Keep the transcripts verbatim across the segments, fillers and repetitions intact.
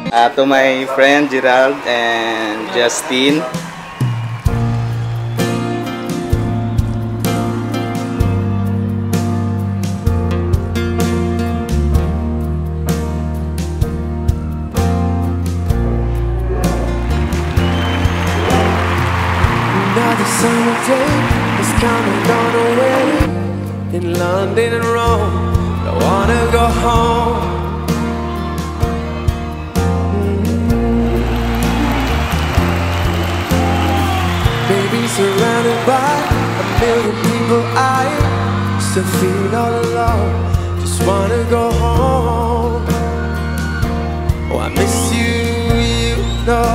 Uh, to my friend Gerald and Justin. Another summer day is coming on away. In London and Rome, I wanna go home. Mm-hmm. Baby, surrounded by a million people, I still feel all alone. Just wanna go home. Oh, I miss you, you know.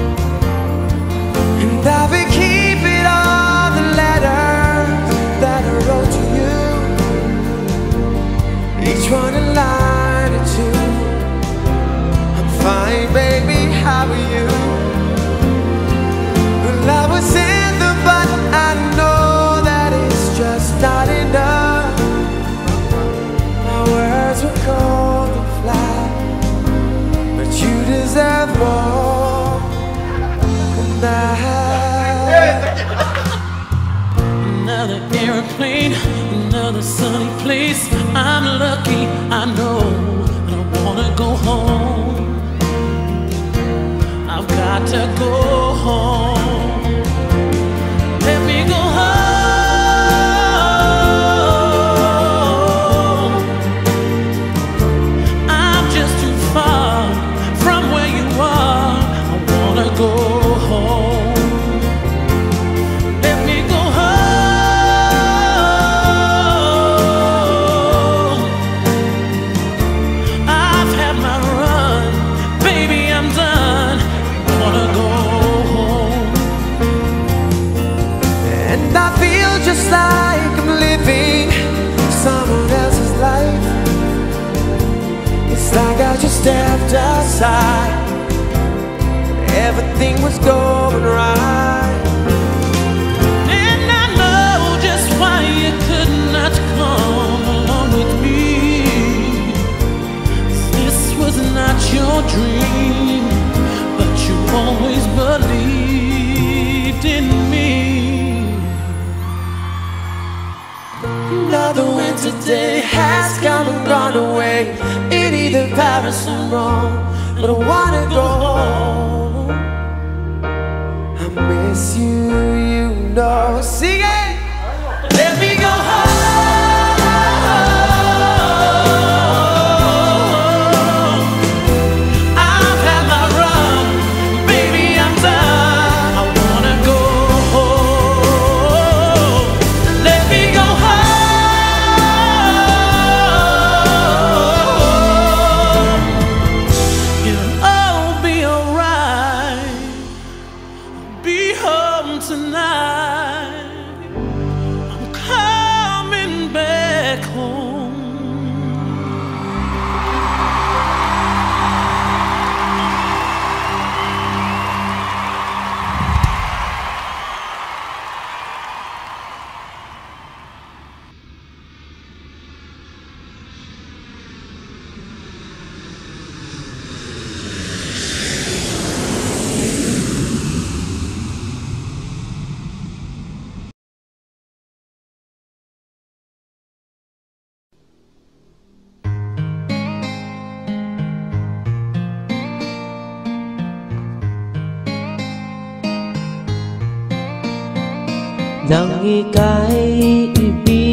And I've been keeping all the letters that I wrote to you, each one a line or two. I'm fine, baby, how are you? Well, I was in the but I know that it's just not enough. My words were cold and flat, but you deserve more than that. Another airplane, another sunny place. I'm lucky, I know, I wanna go home. I've got to go home. Let me go home. I'm just too far from where you are. I wanna go home. Just like I'm living someone else's life. It's like I just stepped outside, everything was going right. And I know just why you could not come along with me. This was not your dream, but you always believed in me. Another winter day has come and gone away in either Paris or Rome, but I wanna go home. I miss you, you know. Sing it! Let me go home. I've had my run, baby, I'm done. I wanna go home. Let me go home. Tonight, I'm coming back home. Nang ika'y ibig